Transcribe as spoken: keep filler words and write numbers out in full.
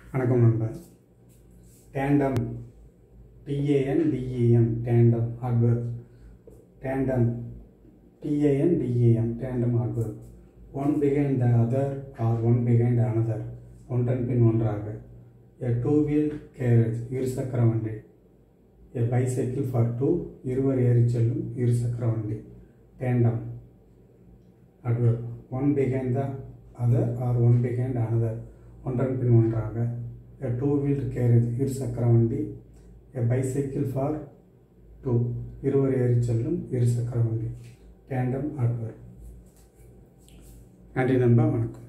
வணக்கம் நண்பர். Tandem T A N D E M tandem hardware tandem T A N D E M tandem hardware one behind the other or one behind another ஒன்றன் பின் ஒன்றாக எ two wheel garage இருசக்கர வண்டி எ பைசைக்கிள் ஃபார் டூ இருவர் ஏறிச் செல்லும் இருசக்கர வண்டி tandem hardware one behind the other or one behind another ஒன்றன் பின் ஒன்றாக எ டூ வீல் கேரேஜ் இருசக்கர வண்டி எ பைசைக்கிள் ஃபார் டூ இருவர் ஏறிச் செல்லும் இருசக்கர வண்டி டேண்டம் ஹார்ட்வேர். நன்றி நண்பா, வணக்கம்.